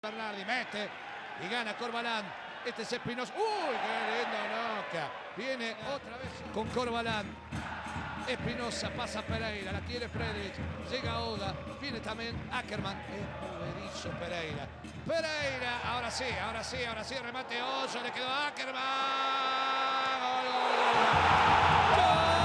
Bernardi mete y gana Corbalán. Este es Espinosa. ¡Uy, qué lindo Noca! Viene otra vez con Corbalán. Espinosa pasa a Pereira, la quiere Friedrich, llega Oda, viene también Ackerman. Es movedizo Pereira. Pereira, ahora sí, remate Hoyo, le quedó Ackerman. ¡Gol, gol,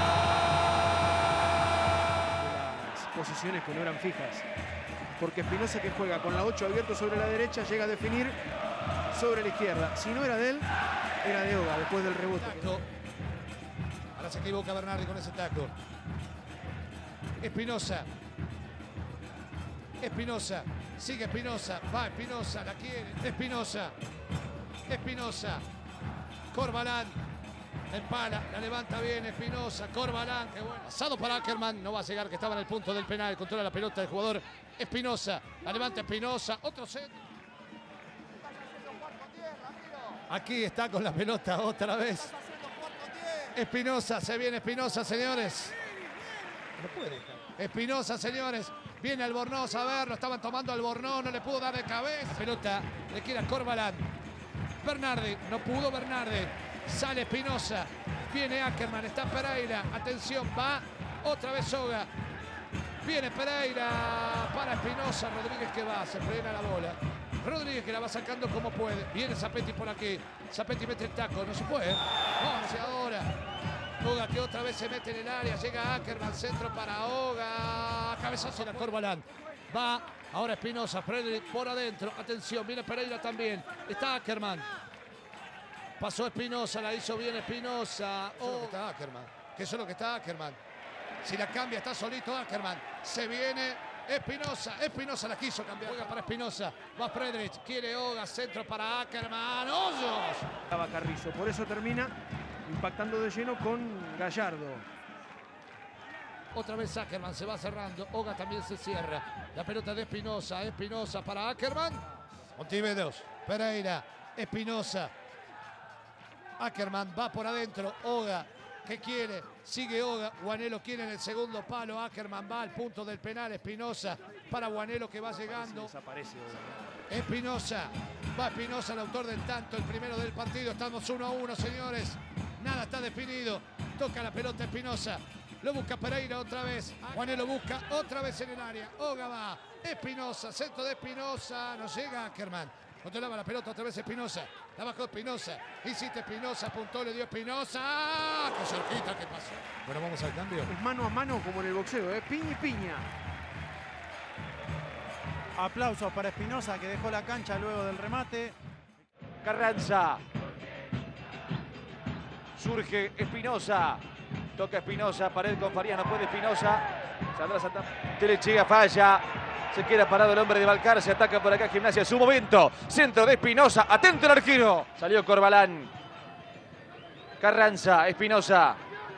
gol! Las posiciones que no eran fijas. Porque Espinosa, que juega con la 8 abierto sobre la derecha, llega a definir sobre la izquierda. Si no era de él, era de Oga después del rebote. Ahora se equivoca Bernardi con ese taco. Espinosa. Espinosa. Sigue Espinosa. Va Espinosa. La quiere. Espinosa. Espinosa. Corbalán. Empala. La levanta bien Espinosa. Corbalán. Qué bueno. Pasado para Ackerman. No va a llegar, que estaba en el punto del penal. Controla la pelota del jugador Espinosa. La levanta Espinosa. Otro centro. Aquí está con la pelota otra vez. Espinosa, se viene Espinosa, señores. No puede dejar. Espinosa, señores. Viene Albornoz a verlo. Estaban tomando Albornoz, no le pudo dar de cabeza. La pelota le queda a Corbalán. Bernardi, no pudo Bernardi. Sale Espinosa. Viene Ackerman, está Pereira. Atención, va otra vez Soga. Viene Pereira para Espinosa. Rodríguez que va, se frena la bola. Rodríguez que la va sacando como puede. Viene Zapetti por aquí. Zapetti mete el taco. No se puede. No, hacia ahora. Oga que otra vez se mete en el área. Llega Ackerman. Centro para Oga. Cabezazo de Corbalán. Va ahora Espinosa. Frederick por adentro. Atención. Viene Pereira también. Está Ackerman. Pasó Espinosa. La hizo bien Espinosa. Oh, está Ackerman. Que eso es lo que está Ackerman. Si la cambia está solito Ackerman. Se viene Espinosa, Espinosa la quiso cambiar. Juega para Espinosa, va Friedrich, quiere Oga, centro para Ackerman. ¡Hoyos! Estaba Carrizo, por eso termina impactando de lleno con Gallardo. Otra vez Ackerman se va cerrando, Oga también se cierra. La pelota de Espinosa, Espinosa para Ackerman. Montiveros, Pereira, Espinosa. Ackerman va por adentro, Oga. ¿Qué quiere? Sigue Oga. Guanelo quiere en el segundo palo. Ackerman va al punto del penal. Espinosa para Guanelo que va llegando. Desaparece Oga. Espinosa. Va Espinosa, el autor del tanto, el primero del partido. Estamos 1-1, señores. Nada está definido. Toca la pelota Espinosa. Lo busca Pereira otra vez. Guanelo busca otra vez en el área. Oga va. Espinosa. Centro de Espinosa. No llega Ackerman. Controlaba la pelota otra vez Espinosa. La bajó Espinosa. Insiste Espinosa. Apuntó, le dio Espinosa. ¡Qué cerquita que pasó! Bueno, vamos al cambio. Es mano a mano como en el boxeo, piña y piña. Aplausos para Espinosa, que dejó la cancha luego del remate. Carranza. Surge Espinosa. Toca Espinosa. Pared con Farías. No puede Espinosa. Saldrá Santana. Telechea falla. Se queda parado el hombre de Balcar, se ataca por acá Gimnasia, su momento. Centro de Espinosa, atento el arquero. Salió Corbalán. Carranza, Espinosa.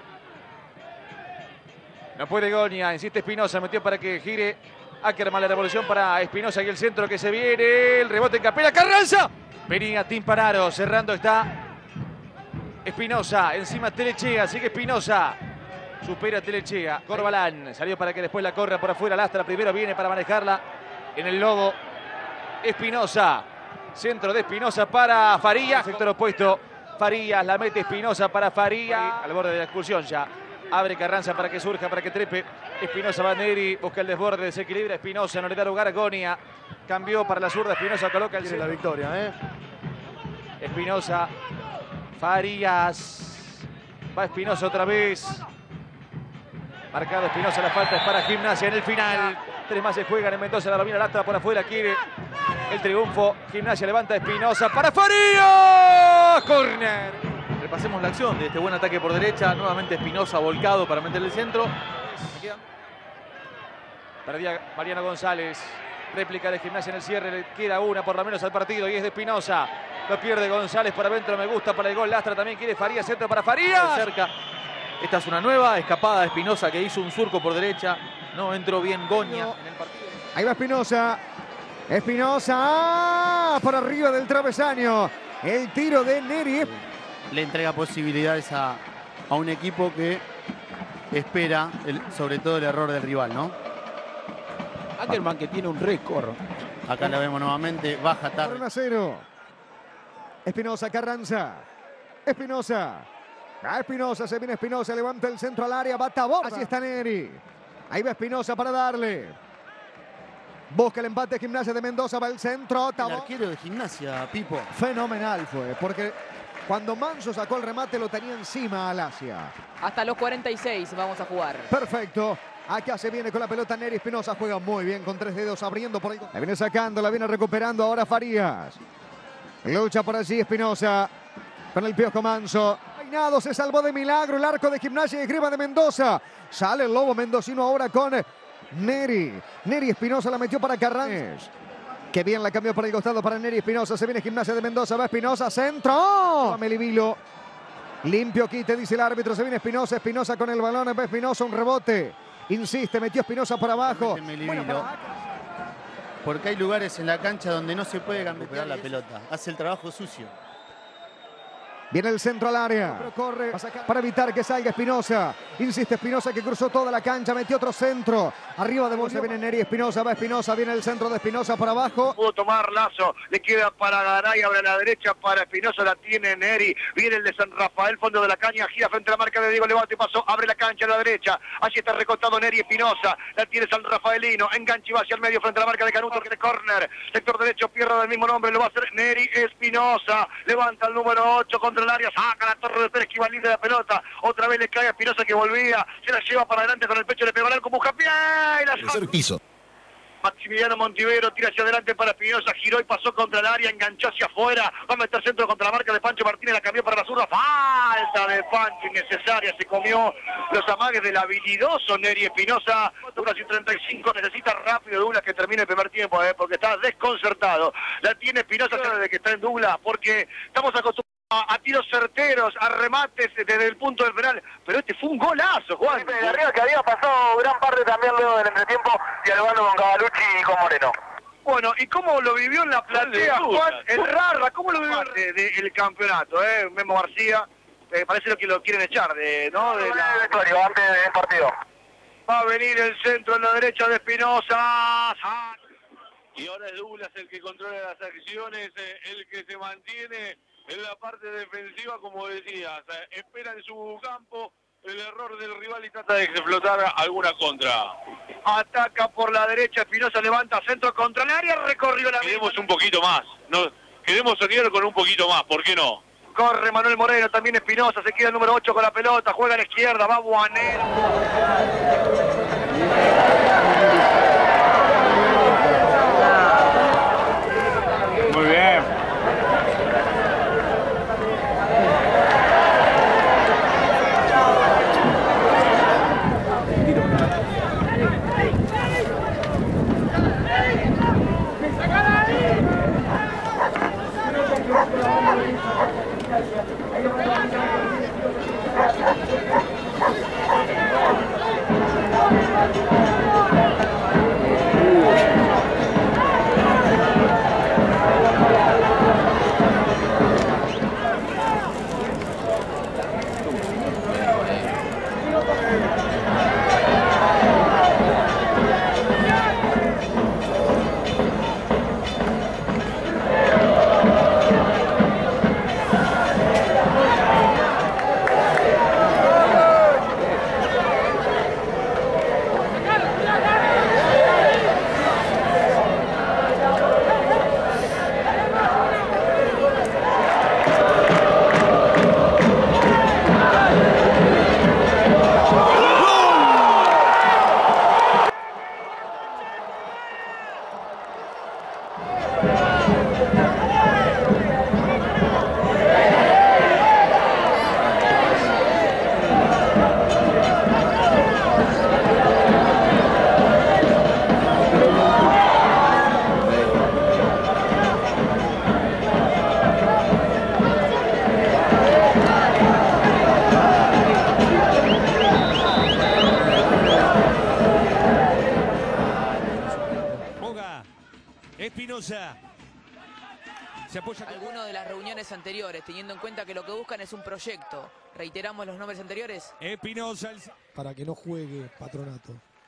No puede Goña, insiste Espinosa, metió para que gire Ackerman, la revolución para Espinosa y el centro que se viene. El rebote en Capela, Carranza. Venía Tim Panaro, cerrando está Espinosa, encima Telechea, sigue Espinosa. Supera Telechea, Corbalán, salió para que después la corra por afuera, Lastra primero viene para manejarla en el lobo. Espinosa, centro de Espinosa para Farías, sector opuesto, Farías, la mete Espinosa para Farías, al borde de la expulsión ya, abre Carranza para que surja, para que trepe, Espinosa va Neri, busca el desborde, desequilibra Espinosa, no le da lugar a Gonia, cambió para la zurda, Espinosa coloca el Tiene la victoria, Espinosa, Farías, va Espinosa otra vez. Marcado Espinosa, la falta es para Gimnasia en el final. 3 más se juegan en Mendoza, la domina Lastra por afuera, quiere el triunfo. Gimnasia levanta Espinosa para Farías. Córner. Repasemos la acción de este buen ataque por derecha. Nuevamente Espinosa volcado para meter el centro. Perdía Mariano González. Réplica de Gimnasia en el cierre. Le queda una por lo menos al partido y es de Espinosa. Lo pierde González por adentro. Me gusta para el gol. Lastra también quiere Farías. Centro para Farías. Cerca. Esta es una nueva escapada de Espinosa que hizo un surco por derecha. No entró bien Goña en el partido. Ahí va Espinosa. Espinosa por arriba del travesaño. El tiro de Neri. Le entrega posibilidades a un equipo que espera sobre todo el error del rival, ¿no? Ackerman, que tiene un récord Acá la vemos nuevamente, baja tarde. 1-0. Espinosa, Carranza. Espinosa. A Espinosa, se viene Espinosa, levanta el centro al área, va Taborda. Así está Neri. Ahí va Espinosa para darle. Busca el empate Gimnasia de Mendoza, va el centro. El arquero de Gimnasia, Pipo. Fenomenal fue, porque cuando Manso sacó el remate lo tenía encima al Asia. Hasta los 46 vamos a jugar. Perfecto. Acá se viene con la pelota Neri. Espinosa juega muy bien con 3 dedos abriendo por ahí. La viene sacando, la viene recuperando ahora Farías. Lucha por allí Espinosa con el Piojo Manso. Peinado se salvó de milagro el arco de Gimnasia y Esgrima de Mendoza. Sale el lobo mendocino ahora con Neri. Neri Espinosa la metió para Carranza. Que bien la cambió por el costado para Neri Espinosa. Se viene Gimnasia de Mendoza. Va Espinosa. Centro. Melivilo. Limpio quite, dice el árbitro. Se viene Espinosa. Espinosa con el balón. Va Espinosa. Un rebote. Insiste. Metió Espinosa por abajo. Porque hay lugares en la cancha donde no se puede recuperar la pelota. Hace el trabajo sucio. Viene el centro al área. Pero corre para evitar que salga Espinosa. Insiste Espinosa que cruzó toda la cancha. Metió otro centro. Arriba de Bolsa viene Neri Espinosa. Va Espinosa. Viene el centro de Espinosa por abajo. Pudo tomar Lazo. Le queda para Garay. Abre a la derecha para Espinosa. La tiene Neri. Viene el de San Rafael. Fondo de la caña. Gira frente a la marca de Diego Levante. Pasó. Abre la cancha a la derecha. Allí está recostado Neri Espinosa. La tiene San Rafaelino. Enganche y va hacia el medio frente a la marca de Canuto. Que de córner. Sector derecho. Pierda del mismo nombre. Lo va a hacer Neri Espinosa. Levanta el número 8 contra el área. Saca la torre de Pérez que iba libre de la pelota. Otra vez le cae a Espinosa que volvía. Se la lleva para adelante con el pecho. Le pegó al arco. Busca pie. Y la Piso. Maximiliano Montivero tira hacia adelante para Espinosa, giró y pasó contra el área, enganchó hacia afuera, va a meter centro contra la marca de Pancho Martínez, la cambió para la zurda, falta de Pancho innecesaria, se comió los amagues del habilidoso Neri Espinosa. Douglas y 35, necesita rápido Douglas que termine el primer tiempo, porque está desconcertado. La tiene Espinosa desde que está en Douglas, porque estamos acostumbrados a tiros certeros, a remates desde el punto del penal, pero este fue un golazo, Juan. De arriba que había pasado gran parte también luego del entretiempo, dialogando con Cavalucci y con Moreno. Bueno, ¿y cómo lo vivió en la platea, Juan? El Rarra, ¿cómo lo vivió del campeonato? Memo García, parece que lo quieren echar, ¿no? De la... vestuario, antes del partido. Va a venir el centro en la derecha de Espinosa. Y ahora es Douglas el que controla las acciones, el que se mantiene en la parte defensiva, como decías, espera en su campo el error del rival y trata de explotar alguna contra. Ataca por la derecha, Espinosa levanta centro contra el área, recorrió la... Queremos un poquito más, no, queremos soñar con un poquito más, ¿por qué no? Corre Manuel Moreno, también Espinosa, se queda el número 8 con la pelota, juega a la izquierda, va Buanel. Muy bien. Espinosa. Se apoya. Alguno de las reuniones anteriores, teniendo en cuenta que lo que buscan es un proyecto. Reiteramos los nombres anteriores. Espinosa. Para que no juegue Patronato.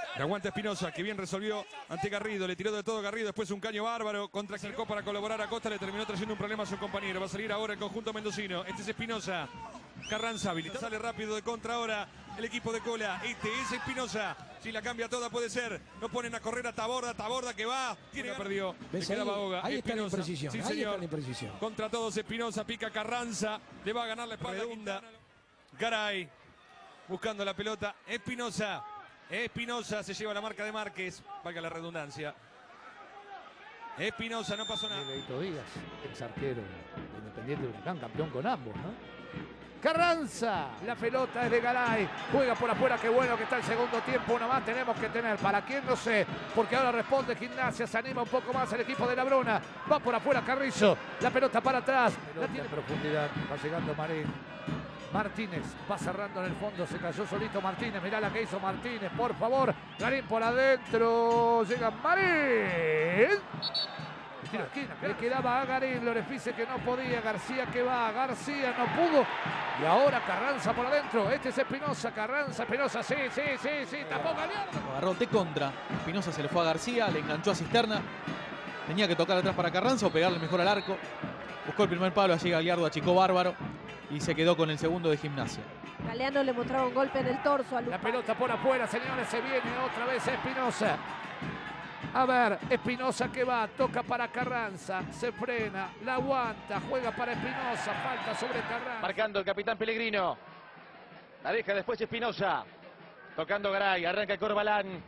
Que aguanta Espinosa, que bien resolvió ante Garrido. Le tiró de todo Garrido, después un caño bárbaro. Contra acercó para colaborar a Costa, le terminó trayendo un problema a su compañero. Va a salir ahora el conjunto mendocino. Este es Espinosa. Carranza habilita. Sale rápido de contra ahora el equipo de Cola. Este es Espinosa. Si la cambia toda puede ser. Lo ponen a correr a Taborda que va. Tiene perdió. Le quedaba Oga. Ahí está la Espinosa. imprecisión. Sí, Ahí señor. está la imprecisión. Contra todos Espinosa, pica Carranza. Le va a ganar la espalda. Redunda. Garay. Buscando la pelota. Espinosa. Espinosa se lleva la marca de Márquez. Valga la redundancia. Espinosa, no pasó nada. Leito Díaz, ex arquero de Independiente de Huracán, campeón con ambos, ¿no? Carranza, la pelota es de Garay, juega por afuera, qué bueno que está el segundo tiempo, una más tenemos que tener, para quién no sé, porque ahora responde Gimnasia, se anima un poco más el equipo de la Bruna, va por afuera Carrizo, la pelota para atrás, la tiene en profundidad, va llegando Marín. Martínez va cerrando en el fondo, se cayó solito Martínez, mirá la que hizo Martínez, por favor, Garín por adentro, llega Marín. Tiro esquina, le quedaba a Garín, Lorefice que no podía, García que va, García no pudo. Y ahora Carranza por adentro, este es Espinosa, Carranza, Espinosa, sí, tapó Gallardo. Lo agarró de contra, Espinosa se le fue a García, le enganchó a Cisterna. Tenía que tocar atrás para Carranza o pegarle mejor al arco. Buscó el primer palo, allí Gallardo achicó bárbaro y se quedó con el segundo de Gimnasia. Galeano le mostraba un golpe en el torso a Lupán. La pelota por afuera, señores, se viene otra vez Espinosa. A ver, Espinosa que va, toca para Carranza, se frena, la aguanta, juega para Espinosa, falta sobre Carranza. Marcando el capitán Pellegrino. La deja después Espinosa. Tocando Garay, arranca Corbalán.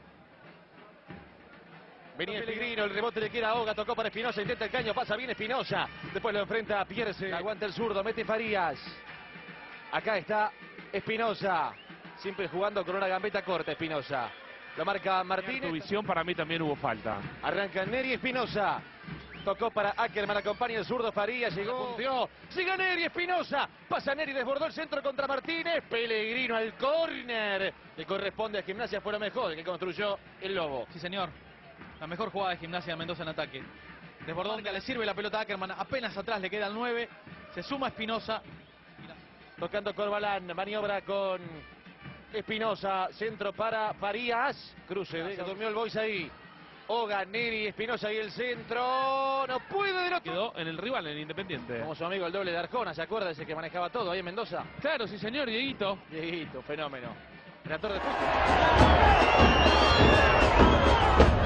Venía Pellegrino, el rebote le queda a Oga, tocó para Espinosa, intenta el caño, pasa bien Espinosa. Después lo enfrenta a Pierce, aguanta el zurdo, mete Farías. Acá está Espinosa, siempre jugando con una gambeta corta Espinosa. Lo marca Martínez. Tu visión, para mí también hubo falta. Arranca Neri Espinosa. Tocó para Ackerman, acompaña el zurdo Farías, llegó, punteó. Sigue Neri Espinosa. Pasa Neri, desbordó el centro contra Martínez. Pellegrino al córner. Le corresponde a Gimnasia, fue lo mejor que construyó el Lobo. Sí, señor. La mejor jugada de Gimnasia de Mendoza en ataque. Desbordó, le sirve la pelota a Ackerman. Apenas atrás le queda el 9. Se suma Espinosa. Tocando Corbalán, maniobra con Espinosa, centro para Farías. Cruce, se durmió el Boys ahí. Oga, Neri, Espinosa y el centro. No puede del otro. Quedó en el rival, en el Independiente. Como su amigo el doble de Arjona, ¿se acuerda? Ese que manejaba todo ahí en Mendoza. Claro, sí señor, Dieguito. Dieguito, fenómeno. Relator de fútbol.